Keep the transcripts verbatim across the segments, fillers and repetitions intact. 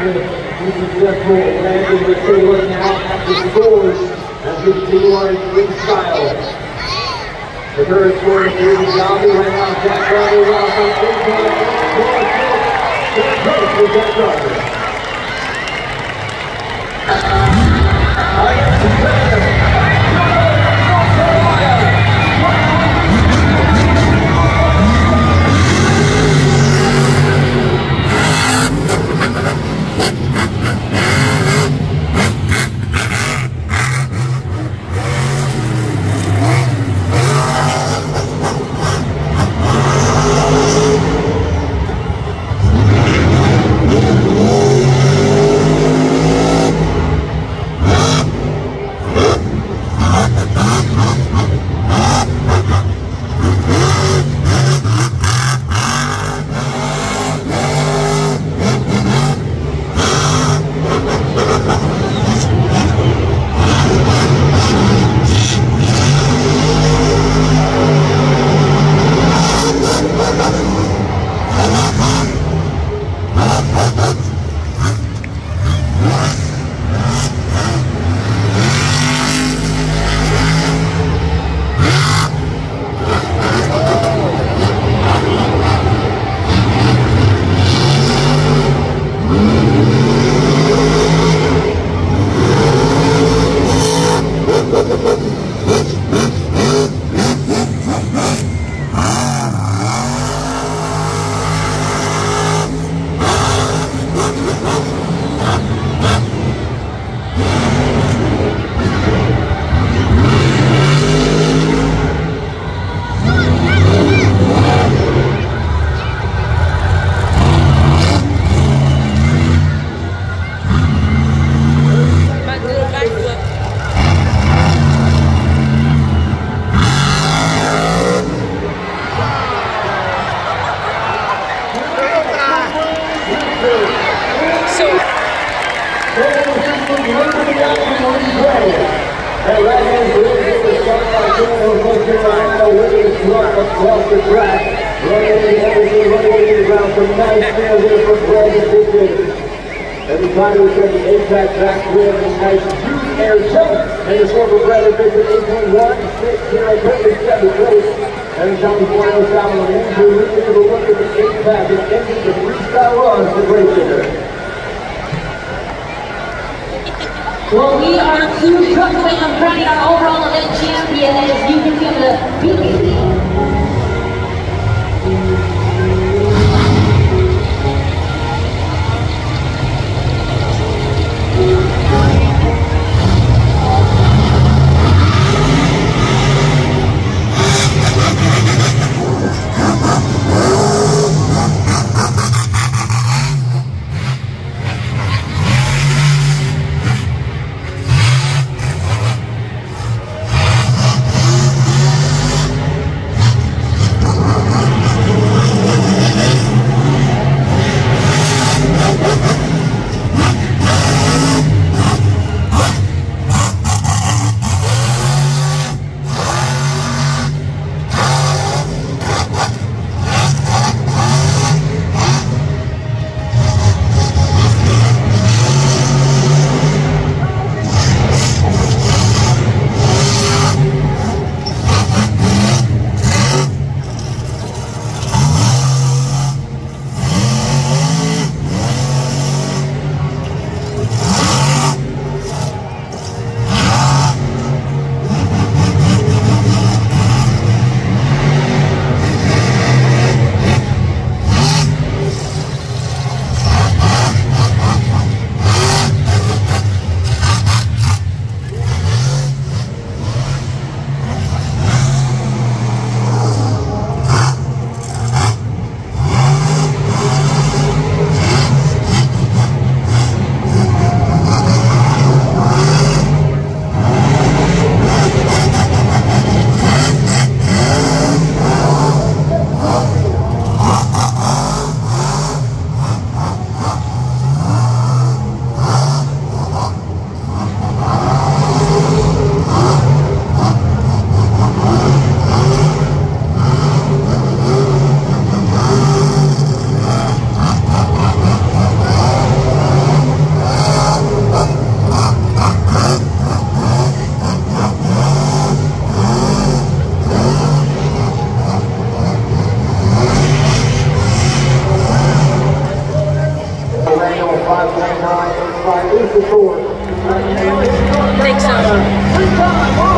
the successful landing the Taylor now at the scores as we continue on in freestyle. The third score is David Galbi right now. Jack Garber rounds on inside. Third place for Jack Garber. I am the across the track, running everything, running around some nice field here from Greg and Dickens. Every time we get the A-Pack back wheel and nice huge air jump, and the score for Bradley Dickens eight point one, six zero, perfect seventh place. Every time we fly us down on Andrew, we take a look at the A-Pack and ending the freestyle run for Great Dicker. Well, we are two trucks away from crowning our overall event champion, as you can see on the B K C. I think so.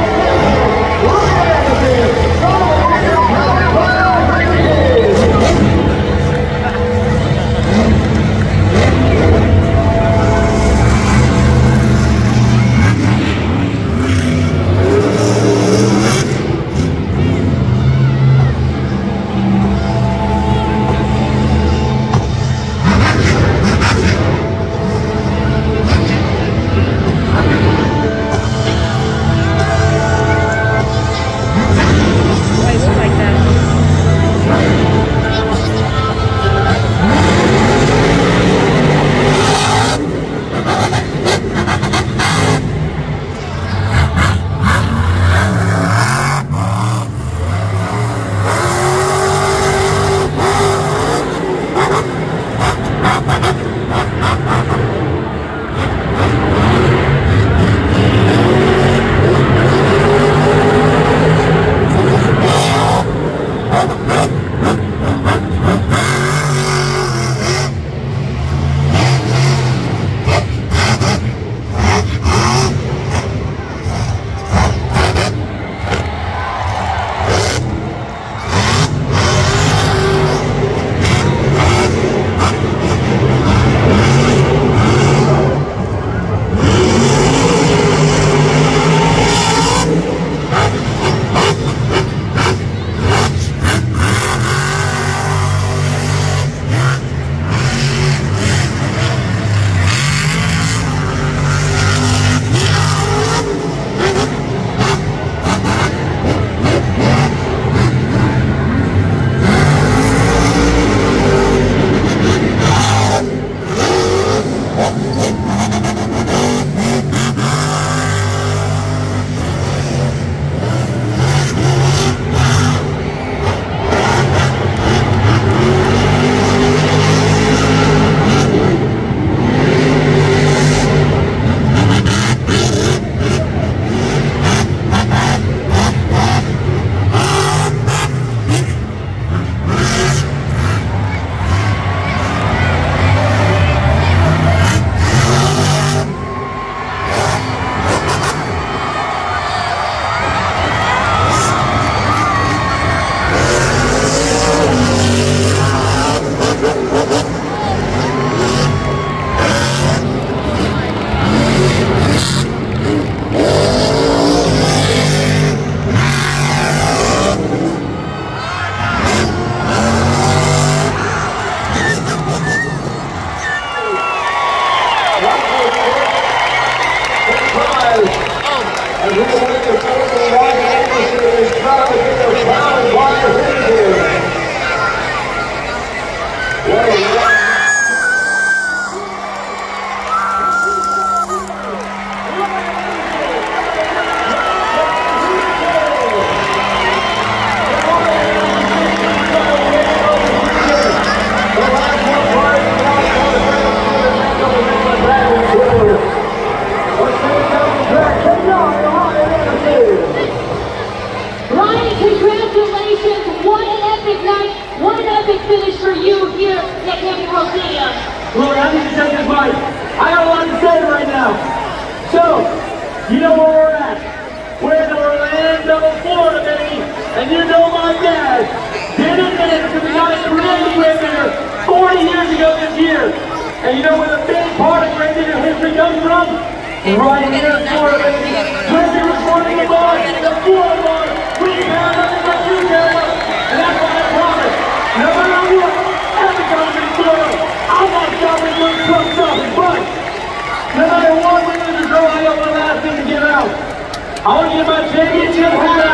Lord, I need to take this mic. I got a lot to say right now. So, you know where we're at. We're in Orlando, Florida, baby. And you know my dad did it because we got a graduate there forty years ago this year. And you know where the big part of Grand Digger history comes from? Right here in Florida, baby. Grand Digger was born in the bar, the Florida bar. We can have nothing but you, Canada. And that's what I promise. No matter what, every time in Florida, I'm not stopping doing Trump shopping, but no matter what, we're going to draw, I got one last thing to give out. I want to get my championship hat